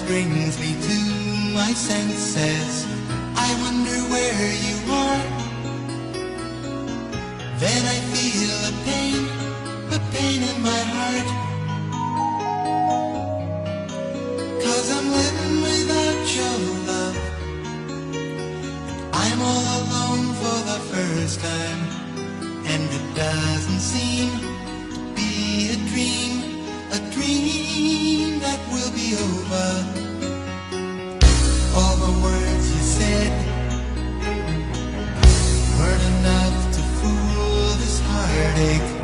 brings me to my senses. I wonder where you are. Then I feel a pain in my heart. 'Cause I'm living without your love. I'm all alone for the first time, and it doesn't seem to be a dream that will be over. All the words you said weren't enough to fool this heartache.